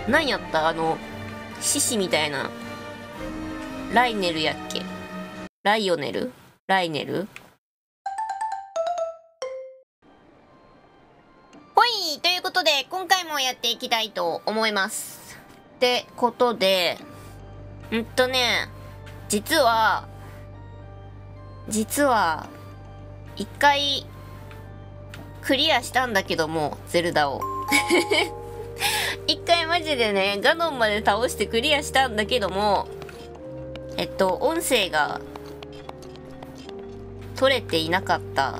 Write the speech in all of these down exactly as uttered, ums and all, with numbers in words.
何やったあの獅子みたいな。ライネルやっけ。ライオネルライネルほい、ということで今回もやっていきたいと思います。ってことでんとね実は実は一回クリアしたんだけども、ゼルダを一回マジでねガノンまで倒してクリアしたんだけども、えっと音声が取れていなかった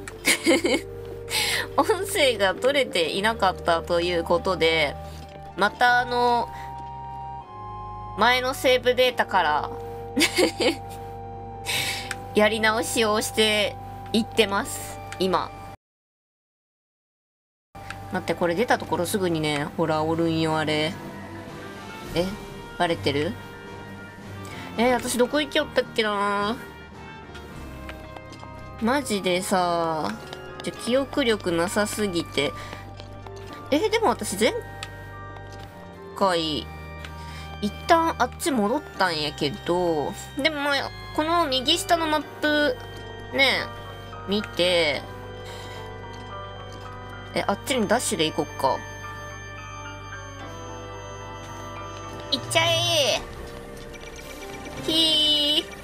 音声が取れていなかったということで、またあの前のセーブデータからやり直しをしていってます今。待って、これ出たところすぐにね、ほらおるんよあれ。えバレてる？えー、私どこ行きよったっけな。マジでさ、ちょ記憶力なさすぎて。えー、でも私前回一旦あっち戻ったんやけど、でもまあこの右下のマップね見て、えあっちにダッシュで行こっか。行っちゃえー。ひー。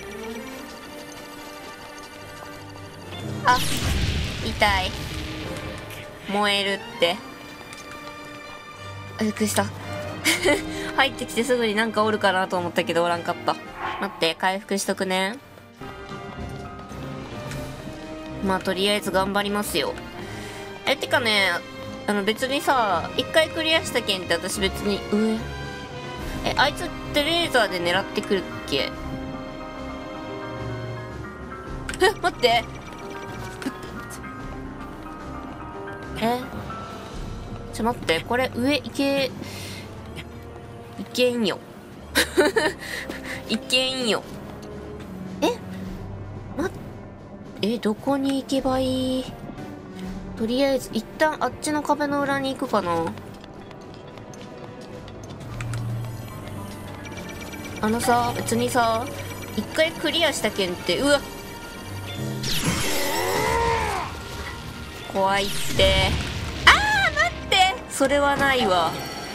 あ、痛い。燃えるって。びっくりした。入ってきてすぐになんかおるかなと思ったけどおらんかった。待って、回復しとくね。まあとりあえず頑張りますよ。え、てかね、あの別にさ、一回クリアしたけんって私別に上え、あいつってレーザーで狙ってくるっけ？え、待ってえちょ待って、これ上行けいけんよいけんよ。えまえどこに行けばいい？とりあえず一旦あっちの壁の裏に行くかな。あのさ、別にさ一回クリアしたけんって、うわ怖いって。あー待って、それはないわ。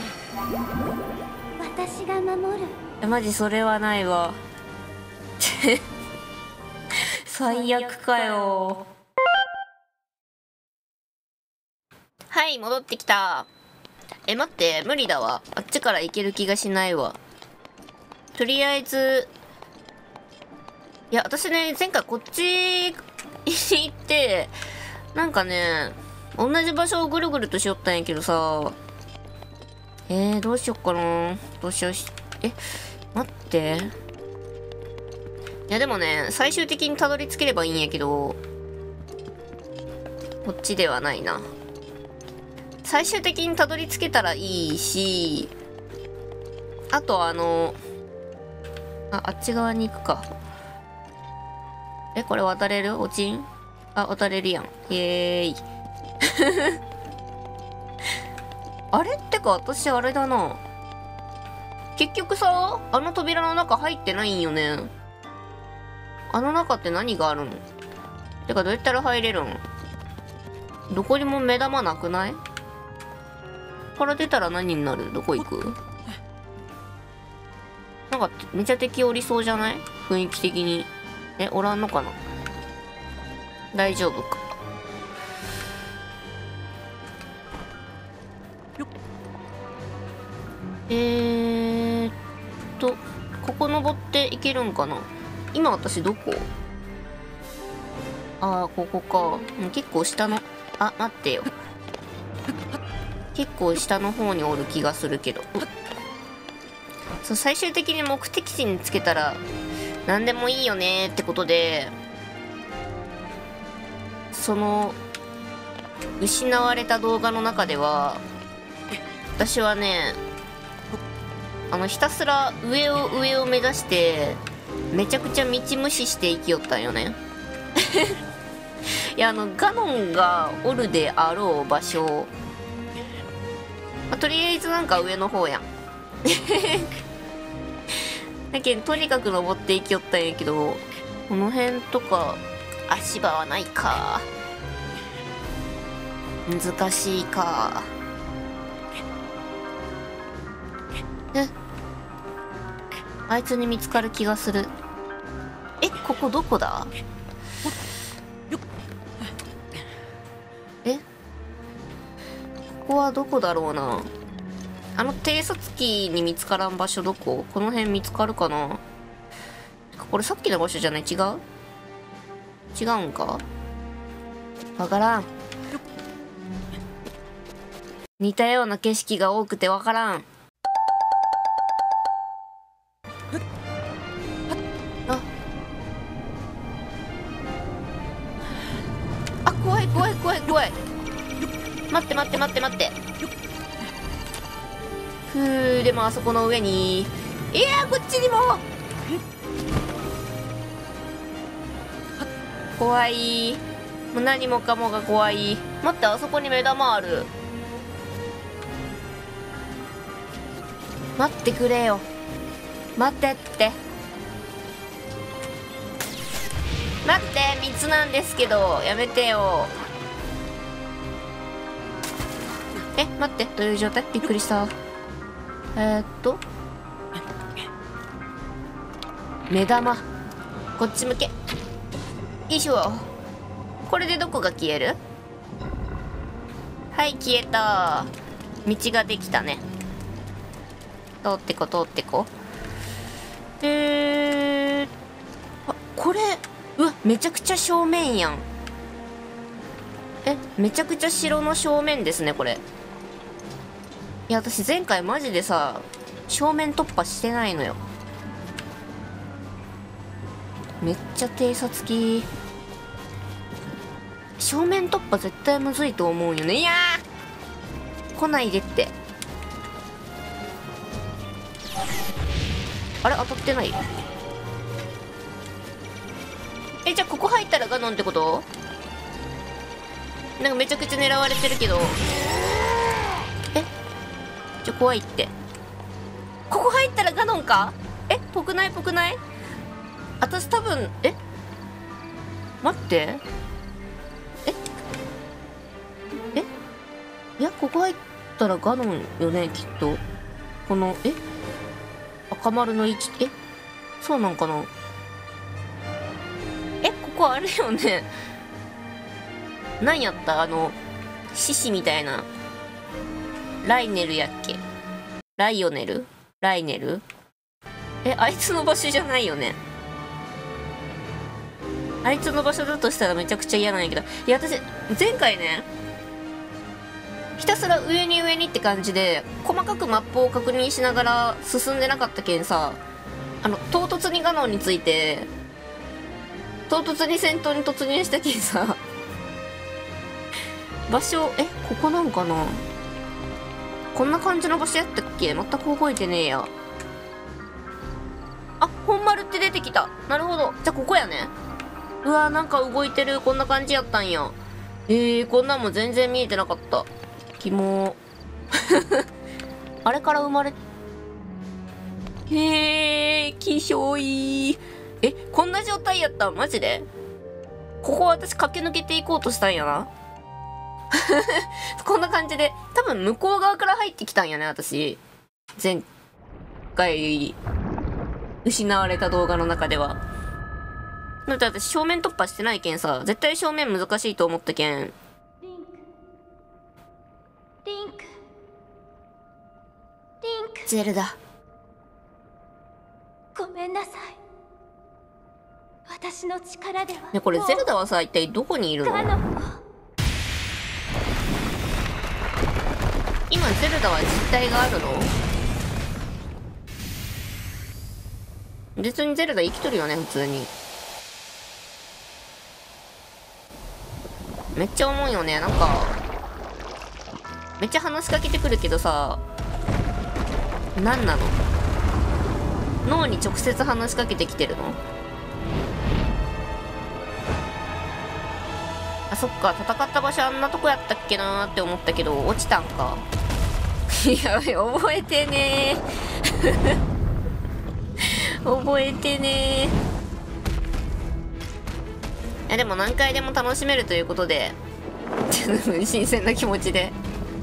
私が守る。 えマジそれはないわ最悪かよ。はい戻ってきた。え待って、無理だわ、あっちから行ける気がしないわ。とりあえずいや私ね前回こっち行ってなんかね同じ場所をぐるぐるとしよったんやけどさ、えー、どうしよっかな。どうしようしえ待って、いやでもね最終的にたどり着ければいいんやけど、こっちではないな。最終的にたどり着けたらいいし、あとあのああっち側に行くか。えこれ渡れる？落ちん？あ渡れるやん。イエーイあれってか私あれだな、結局さあの扉の中入ってないんよね。あの中って何があるの？てかどうやったら入れるん？どこにも目玉なくない？ここから出たら何になる？どこ行く？なんかめちゃ敵おりそうじゃない？雰囲気的に。えおらんのかな？大丈夫か。えーっとここ登っていけるんかな。今私どこ？ああここか。結構下のあ待ってよ、結構下の方におる気がするけど。そう最終的に目的地につけたら何でもいいよねってことで、その失われた動画の中では私はねあのひたすら上を上を目指してめちゃくちゃ道無視して生きよったんよねいやあのガノンがおるであろう場所あ、とりあえずなんか上の方やんだけどとにかく登っていきよったんやけど、この辺とか足場はないか。難しいか。え、あいつに見つかる気がする。え、ここどこだ？え、ここはどこだろうな。あの偵察機に見つからん場所どこ？この辺見つかるかな。これさっきの場所じゃない？違う？違うんか？わからん。似たような景色が多くてわからん。あ、あ、怖い怖い怖い怖い。待って待って待って待って。ふう、でもあそこの上に、いやー、こっちにも怖い。もう何もかもが怖い。待って、あそこに目玉ある。待ってくれよ。待ってって。待って、水なんですけど、やめてよ。え、待って、どういう状態？びっくりした。えー、っと目玉、こっち向け。よいしょ。これでどこが消える？はい、消えた。道ができたね。通ってこ通ってこ。えー、あ、これ、うわ、めちゃくちゃ正面やん。え、めちゃくちゃ城の正面ですね、これ。いや、私前回マジでさ、正面突破してないのよ。めっちゃ偵察機。正面突破絶対むずいと思うよね。いやー、来ないでって。あれ、当たってない？え、じゃあここ入ったらガノンってこと？なんかめちゃくちゃ狙われてるけど。え、ちょ、怖いって。ここ入ったらガノンか？え、ぽくないぽくない？私多分、え、待って、ええ、いや、ここ入ったらガノンよね、きっと。この、え、赤丸の位置、え、そうなんかな。え、ここあれよね。何やった？あの獅子みたいな。ライネルやっけ？ライオネル？ライネル？え、あいつの場所じゃないよね。あいつの場所だとしたらめちゃくちゃ嫌なんやけど。いや、私前回ね、ひたすら上に上にって感じで細かくマップを確認しながら進んでなかったけんさ、あの唐突にガノンについて唐突に戦闘に突入したけんさ、場所、え、ここなんかな。こんな感じの場所やったっけ？全く覚えてねえや。あ、本丸って出てきた。なるほど、じゃあここやね。うわー、なんか動いてる。こんな感じやったんや。えー、こんなんも全然見えてなかった。キモあれから生まれ、へえ、気象いい。え、こんな状態やったん？マジで？ここ私駆け抜けていこうとしたんやなこんな感じで、多分向こう側から入ってきたんやね、私。前回失われた動画の中では。だって私正面突破してないけんさ、絶対正面難しいと思ったけん。 リンクリンクリンクゼルダ、 ごめんなさい。私の力ではね、これゼルダはさ、一体どこにいるの？ ガノンを今ゼルダは実体があるの？別にゼルダ生きとるよね、普通に。めっちゃ重いよね。なんかめっちゃ話しかけてくるけどさ、何なの？脳に直接話しかけてきてるの？あ、そっか、戦った場所あんなとこやったっけなーって思ったけど、落ちたんか。 いや覚えてねー覚えてねー。いやでも何回でも楽しめるということでちょっと新鮮な気持ちで。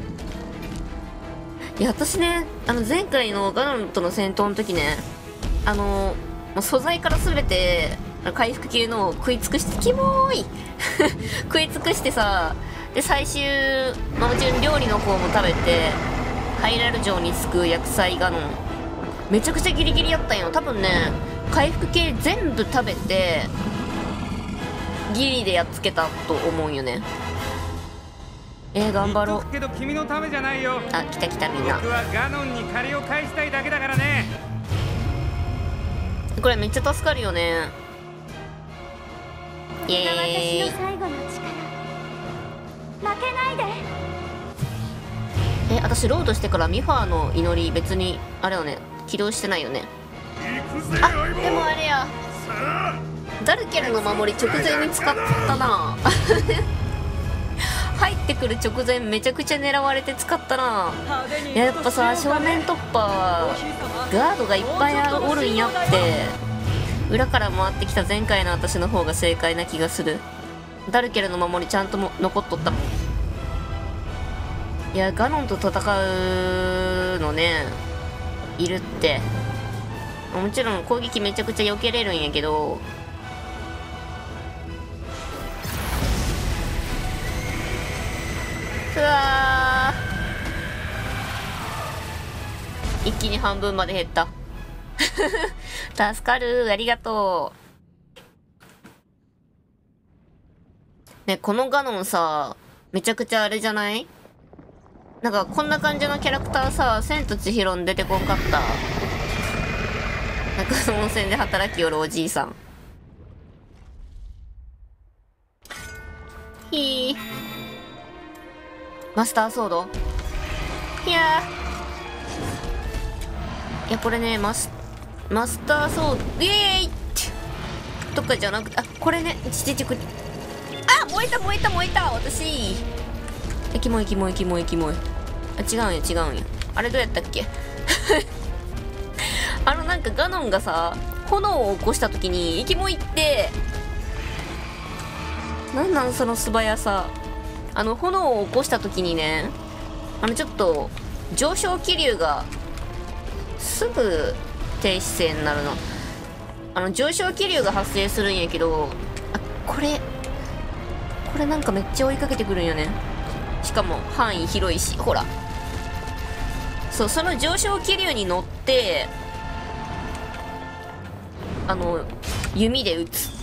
いや私ね、あの前回のガノンとの戦闘の時ね、あのもう素材から全て回復系のを食い尽くして、キモーい食い尽くしてさ、で最終、まあ、もちろん料理の方も食べてハイラル城に着く薬剤ガノンめちゃくちゃギリギリやったんよ。多分ね回復系全部食べてギリでやっつけたと思うよね。えー、頑張ろう。 けど君のためじゃないよ。 あ、来た来たみんな。 僕はガノンに借りを返したいだけだからね。 これめっちゃ助かるよね。イエーイ。 私の最後の力、負けないで。 え、私ロードしてからミファーの祈り別にあれよね、起動してないよね。あ、でもあれや、ダルケルの守り直前に使ったな入ってくる直前めちゃくちゃ狙われて使ったな。いや、やっぱさ正面突破はガードがいっぱいおるんやって。裏から回ってきた前回の私の方が正解な気がする。ダルケルの守りちゃんとも残っとったもん。いやガノンと戦うのねいるって、もちろん攻撃めちゃくちゃ避けれるんやけど、うわー、一気に半分まで減った助かる、ありがとう。ね、このガノンさめちゃくちゃあれじゃない？なんかこんな感じのキャラクターさ、千と千尋に出てこんかった。なんか温泉で働きよるおじいさん。ひー、マスターソード。いやー、いやこれねマスマスターソードイエーイとかじゃなくて、あ、これね、ちちちく、あ、燃えた燃えた燃えた、私え、キモいキモいキモいキモい。あ、違うんや違うんや。あれどうやったっけあのなんかガノンがさ炎を起こした時にキモいって、なんなんその素早さ。あの炎を起こした時にね、あのちょっと上昇気流がすぐ停止線になるの。あの上昇気流が発生するんやけど、あ、これこれなんかめっちゃ追いかけてくるんよね。しかも範囲広いし、ほら、そう、その上昇気流に乗ってあの弓で撃つ。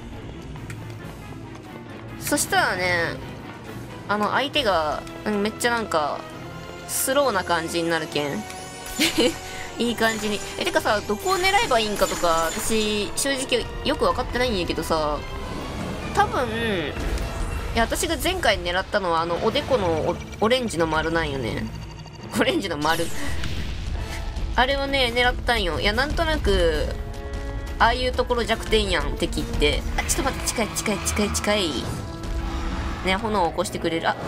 そしたらね、あの相手がめっちゃなんかスローな感じになるけんいい感じに。え、てかさ、どこを狙えばいいんかとか私正直よく分かってないんやけどさ、多分いや私が前回狙ったのはあのおでこの オ, オレンジの丸なんよね。オレンジの丸あれをね狙ったんよ。いやなんとなくああいうところ弱点やん敵って。あ、ちょっと待って、近い近い近い近いね、炎を起こしてくれる。あ、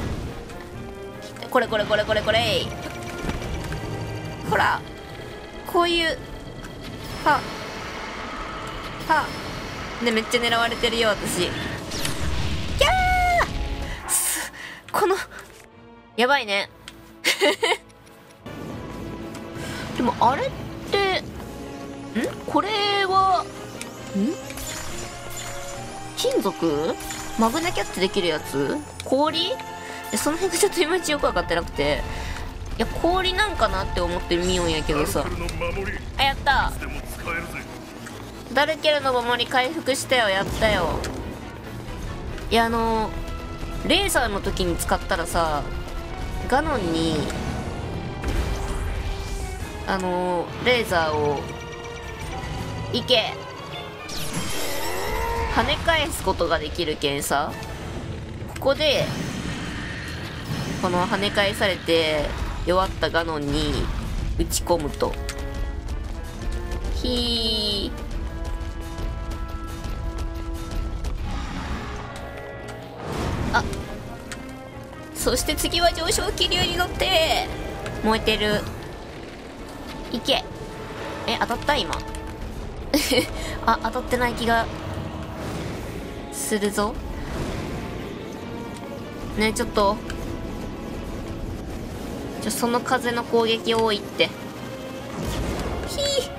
これこれこれこれこれ、ほらこういう、ははね、めっちゃ狙われてるよ私。キャーす、このやばいねでもあれってん、これはん金属マグネキャッチできるやつ、氷、その辺がちょっといまいちよく分かってなくて、いや氷なんかなって思ってみようんやけどさ。あ、やった、ダルケルの守り回復したよ、やったよ。いやあのレーザーの時に使ったらさ、ガノンにあのレーザーをいけ跳ね返すことができるけんさ、ここでこの跳ね返されて弱ったガノンに打ち込むと、ひー、あ、そして次は上昇気流に乗って燃えてる。いけ。え、当たった今。あ、当たってない気がするぞ。ね、ちょっとちょその風の攻撃多いって。ひー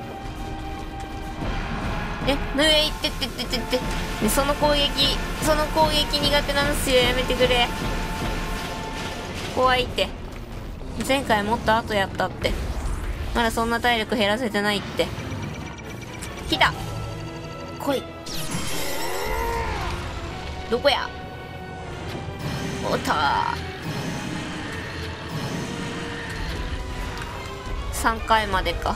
え、ぬえいってってってってって、ね、その攻撃その攻撃苦手なんすよ。やめてくれ。怖いって。前回もっと後やったって。まだそんな体力減らせてないって。来た。来い。どこや。おったー。さんかいまでか。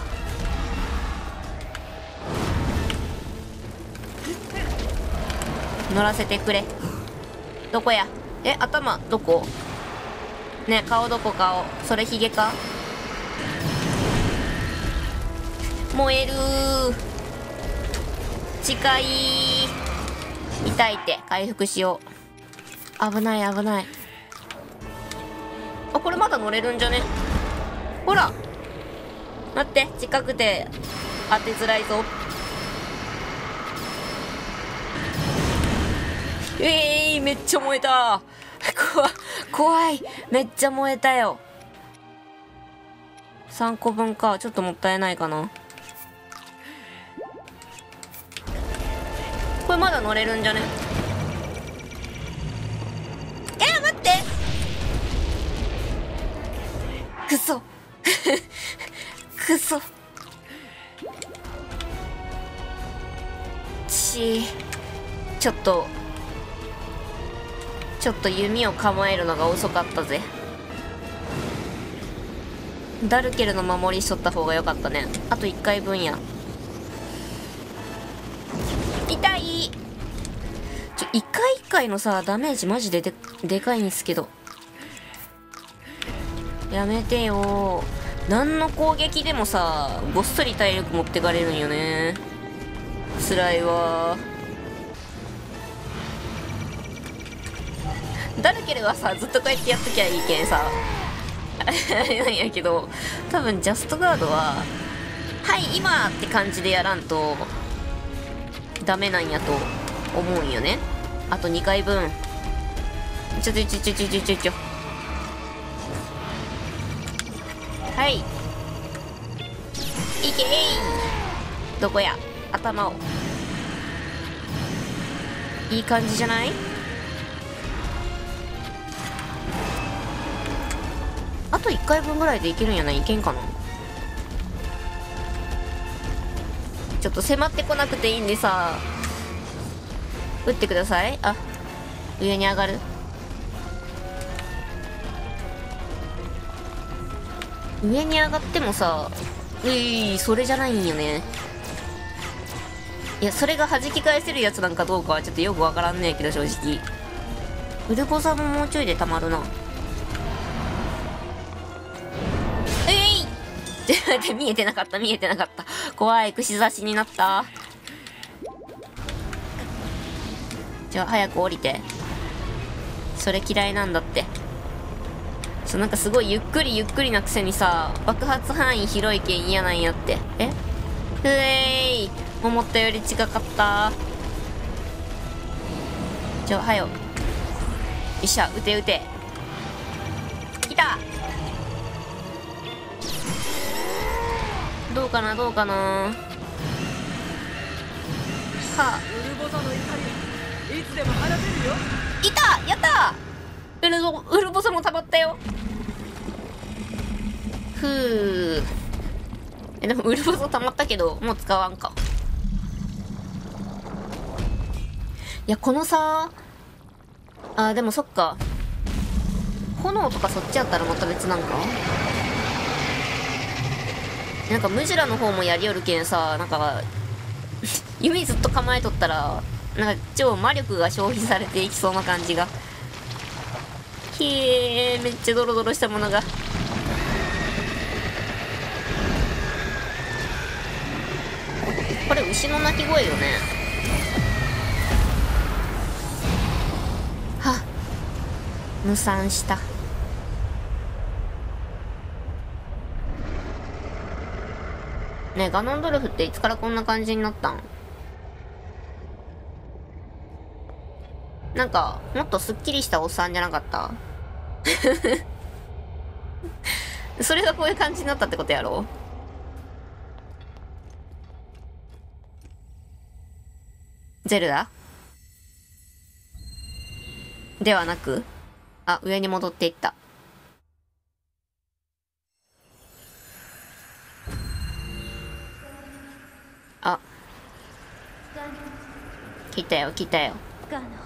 乗らせてくれ。どこや。え、頭どこ。ね、顔どこ。顔それヒゲか。燃えるー。近いー。痛いって。回復しよう。危ない危ない。あ、これまだ乗れるんじゃね。ほら待って、近くて当てづらいぞ。えー、めっちゃ燃えた。怖怖い。めっちゃ燃えたよ。さんこぶんか。ちょっともったいないかな。これまだ乗れるんじゃね。えー、待って。くそくそちちょっとちょっと弓を構えるのが遅かったぜ。ダルケルの守りしとった方が良かったね。あといっかいぶんや。痛い。ちょいっかいいっかいのさダメージマジで で, でかいんすけど。やめてよー。何の攻撃でもさごっそり体力持ってかれるんよね。辛いわ。ダルケルはさずっとこうやってやっときゃいいけんさあれなんやけど、多分ジャストガードははい今って感じでやらんとダメなんやと思うんよね。あとにかいぶん。ちょちょちょちょちょちょちょちょはい。いけー。どこや。頭を。いい感じじゃない？あといっかいぶんぐらいでいけるんやない？いけんかな。ちょっと迫ってこなくていいんでさ撃ってください。あ、上に上がる。上に上がってもさ、うい、それじゃないんよね。いや、それが弾き返せるやつなんかどうかはちょっとよくわからんねえけど、正直。ウルボザももうちょいでたまるな。えいって見えてなかった、見えてなかった。怖い、串刺しになった。じゃあ、早く降りて。それ嫌いなんだって。そう、なんかすごいゆっくりゆっくりなくせにさ爆発範囲広いけん嫌なんやって。えふえい、思ったより近かった。じゃあはよ。よっしゃ、撃て撃て。来た。どうかなどうかな。はあ、 ウルボザの怒りいつでも放てるよ。 いた。やったウルボウルボザもたまったよ。ふう。え、でもウルボザたまったけどもう使わんか。いや、このさあ、でもそっか、炎とかそっちやったらまた別なんか。なんかムジュラの方もやりよるけんさ、なんか弓ずっと構えとったらなんか超魔力が消費されていきそうな感じが。ひえー、めっちゃドロドロしたものが。これ牛の鳴き声よね。はっ、無賛した。 ねえ、ガノンドルフっていつからこんな感じになったん？なんか、もっとスッキリしたおっさんじゃなかったそれがこういう感じになったってことやろ？ゼルダではなく、あ、上に戻っていった。あ、来たよ来たよ。 ガノ、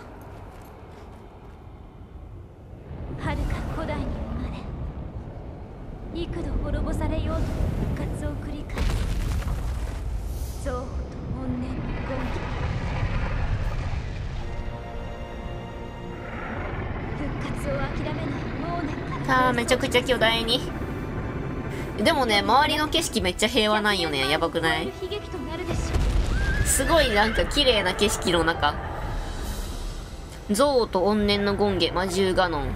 はるか古代に生まれ、幾度滅ぼされようと復活を繰り返す憎悪と怨念の権化。復活を諦めないモーネからあー、めちゃくちゃ巨大に。でもね、周りの景色めっちゃ平和なんよね。やばくない？ 悲劇となるでしょすごいなんか綺麗な景色の中。憎悪と怨念の権化、魔獣ガノン。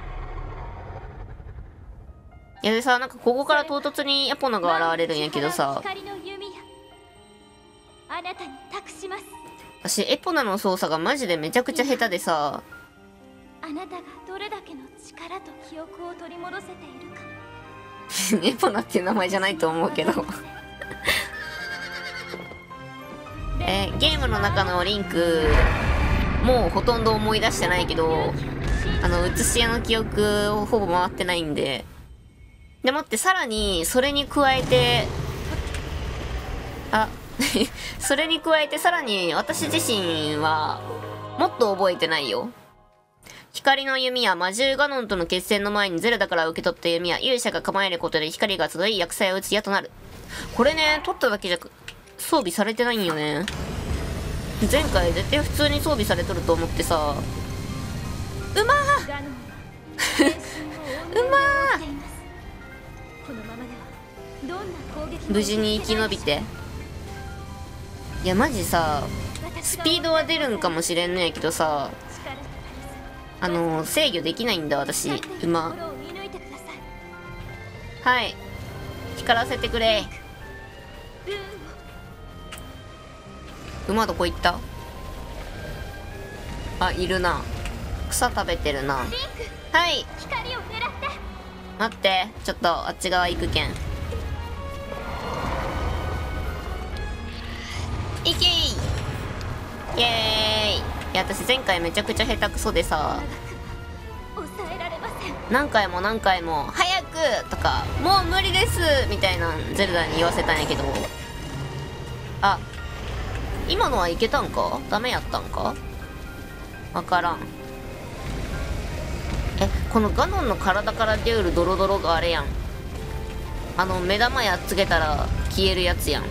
いやでさ、なんかここから唐突にエポナが現れるんやけどさ、 光の弓矢、あなたに託します。 私エポナの操作がマジでめちゃくちゃ下手でさ、 あなたがどれだけの力と記憶を取り戻せているか。 エポナっていう名前じゃないと思うけどえーゲームの中のリンクもうほとんど思い出してないけど、あの写し屋の記憶をほぼ回ってないんで。でもってさらにそれに加えて、あそれに加えてさらに私自身はもっと覚えてないよ。光の弓や魔獣ガノンとの決戦の前にゼルダから受け取った弓や勇者が構えることで光が集い厄災を打つ矢となる。これね、取っただけじゃ装備されてないんよね。前回絶対普通に装備されとると思ってさ。うまーガノンは全身を怨念で覆っています。このままではどんな攻撃も無事に生き延びて。いやマジさ、スピードは出るんかもしれんのやけどさ、あの制御できないんだ私、馬。はい、光らせてくれ。馬どこ行った？あ、いるな。草食べてるな。はい、 光を狙って。 待って、ちょっとあっち側行くけん。いけいイエーイ。いや私前回めちゃくちゃ下手くそでさ、 抑えられません。 何回も何回も「早く!」とか「もう無理です!」みたいなゼルダに言わせたんやけど、あ、今のはいけたんか？ダメやったんか？わからん。え、このガノンの体から出るドロドロがあれやん、あの目玉やっつけたら消えるやつやん。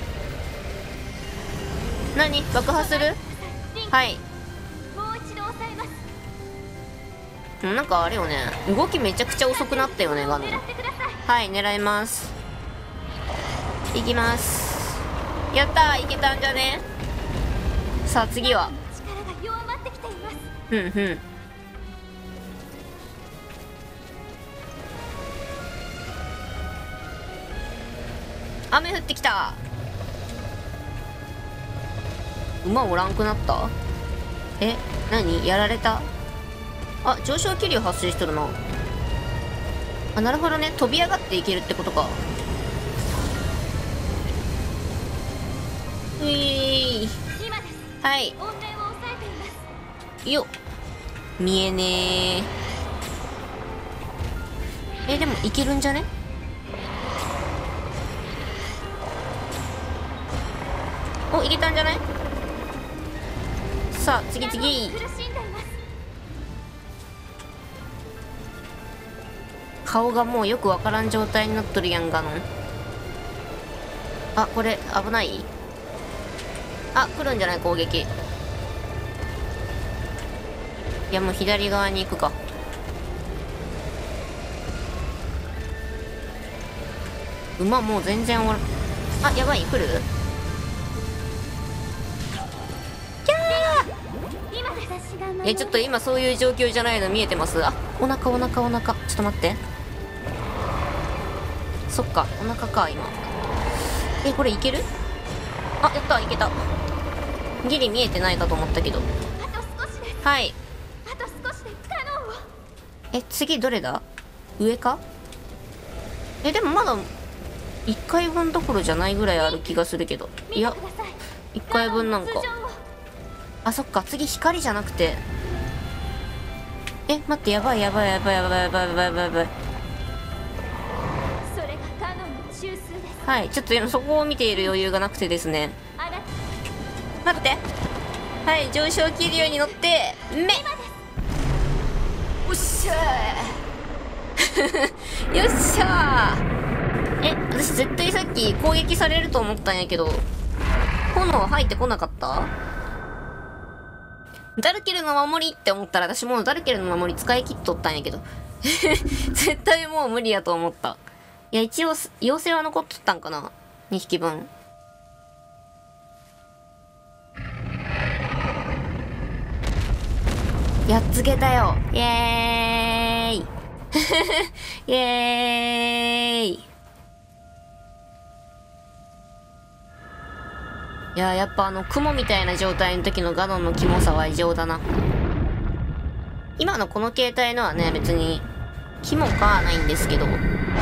何？爆破する？はい。 もう一度抑えます。 なんかあれよね、動きめちゃくちゃ遅くなったよねガノン。 狙ってください。 はい、狙います。いきます。やったー、いけたんじゃね？さあ次は。 力が弱まってきています。 ふんふん。雨降ってきた。馬おらんくなった？え、何？やられた？あ、上昇気流発生しとるな。あ、なるほどね、飛び上がっていけるってことか。ういー。 今です。 はい。 怨念を抑えています。 よっ。見えねー。え、でもいけるんじゃね？お、いけたんじゃない？さあ次次。 苦しんでいます。 顔がもうよくわからん状態になっとるやんガノン。あ、これ危ない？あ、来るんじゃない？攻撃。いやもう左側に行くか。馬もう全然おらん。あ、やばい、来る？え、ちょっと今そういう状況じゃないの見えてます？あ、お腹お腹お腹、ちょっと待って。そっか、お腹か今。 え、これいける？あ、やった、いけた。ギリ見えてないかと思ったけど。 あと少しです。 はい。 あと少しでカノンを。 え、次どれだ？上か？え、でもまだいっかいぶんどころじゃないぐらいある気がするけど。いや、いっかいぶんなんか。あ、そっか、次光じゃなくて。え、待って、やばいやばいやばいやばいやばいやばいやばいやばい。 それがカノンの中枢です。 はい、ちょっと今そこを見ている余裕がなくてですね。 あなた待って。はい、上昇気流に乗って目。おっしゃーよっしゃー。え、私絶対さっき攻撃されると思ったんやけど、炎入ってこなかった？ダルケルの守りって思ったら、私もうダルケルの守り使い切っとったんやけど絶対もう無理やと思った。いや、一応妖精は残っとったんかな、にひきぶん。やっつけたよ。イエーイイエーイ。いやー、やっぱあの雲みたいな状態の時のガノンのキモさは異常だな。今のこの形態のはね、別にキモかはないんですけど、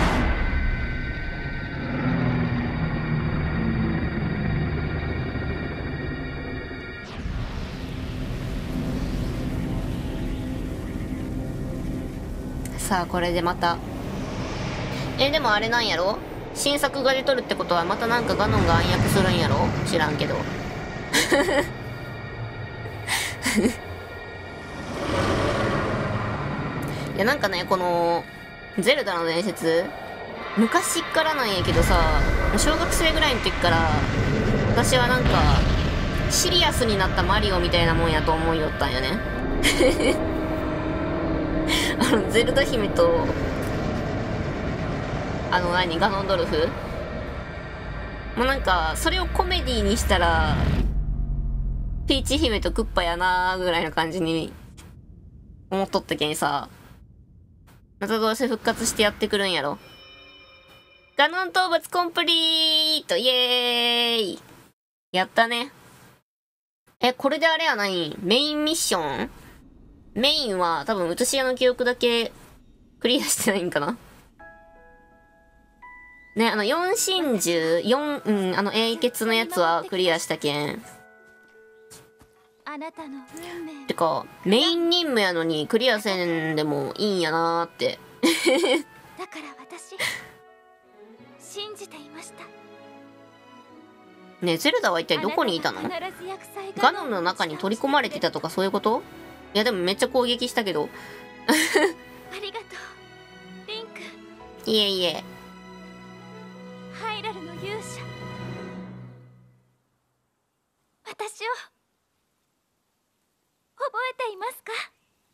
さあこれでまた、えでもあれなんやろ、新作が出とるってことはまたなんかガノンが暗躍するんやろ、知らんけどいやなんかね、このゼルダの伝説昔っからなんやけどさ、小学生ぐらいの時から私はなんかシリアスになったマリオみたいなもんやと思いよったんよねあのゼルダ姫とあの何ガノンドルフもうなんかそれをコメディにしたらピーチ姫とクッパやなーぐらいの感じに思っとったけんさ、またどうせ復活してやってくるんやろ。ガノン討伐コンプリート、イエーイ。やったね。え、これであれやない、メインミッション？メインは多分映し屋の記憶だけクリアしてないんかな。ね、あの四真珠、四、うん、あの英傑のやつはクリアしたけん。 あなたの運命。 てか、メイン任務やのにクリアせんでもいいんやなーって。 だから私、信じていました。 ねえ、ゼルダは一体どこにいたの？ガノンの中に取り込まれてたとかそういうこと？いやでもめっちゃ攻撃したけど。 ありがとう、リンク。 いえいえ。 ハイラルの勇者。私を覚えていますか？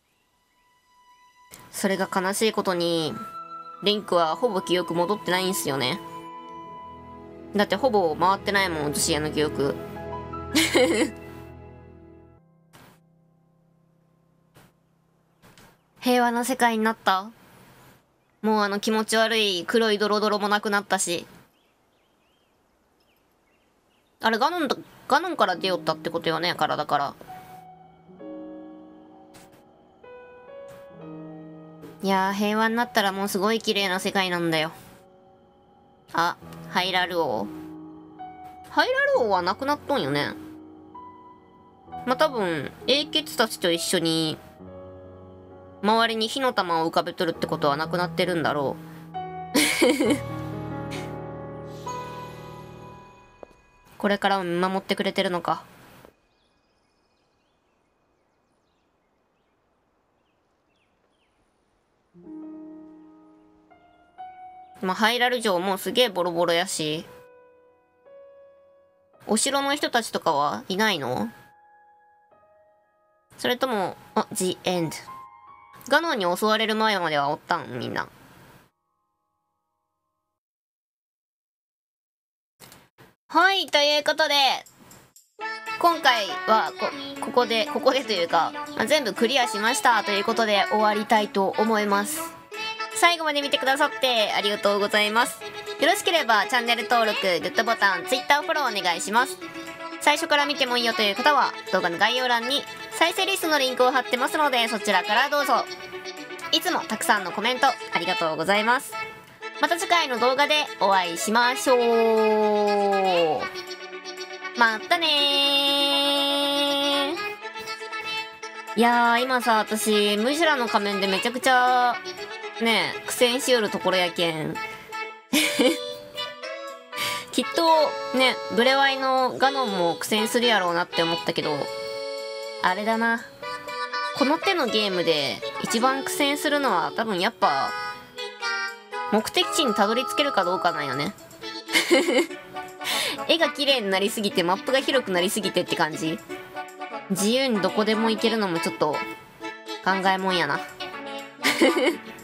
それが悲しいことに、リンクはほぼ記憶戻ってないんすよね。だってほぼ回ってないもん、映し屋の記憶。平和な世界になった。もうあの気持ち悪い黒いドロドロもなくなったし。あれガノンだ、ガノンから出よったってことよね、体から。いやー、平和になったらもうすごい綺麗な世界なんだよ。あ、ハイラル王。ハイラル王はなくなっとんよね。まあ、多分、英傑たちと一緒に、周りに火の玉を浮かべとるってことはなくなってるんだろう。これからも見守ってくれてるのか。まあ、ハイラル城もすげえボロボロやし。お城の人たちとかはいないの？それとも、あ、The End。ガノンに襲われる前まではおったん？みんな。はい、ということで、今回はこ、ここで、ここでというか、まあ、全部クリアしましたということで終わりたいと思います。最後まで見てくださってありがとうございます。 ろしければチャンネル登録、グッドボタン、Twitter フォローお願いします。最初から見てもいいよという方は動画の概要欄に再生リストのリンクを貼ってますので、そちらからどうぞ。いつもたくさんのコメントありがとうございます。また次回の動画でお会いしましょう。またねー。いやー、今さ、私ムシュラの仮面でめちゃくちゃね苦戦しよるところやけんきっとねブレワイのガノンも苦戦するやろうなって思ったけど、あれだな、この手のゲームで一番苦戦するのは多分やっぱ目的地にたどり着けるかどうかなんよね絵が綺麗になりすぎてマップが広くなりすぎてって感じ。自由にどこでも行けるのもちょっと考えもんやな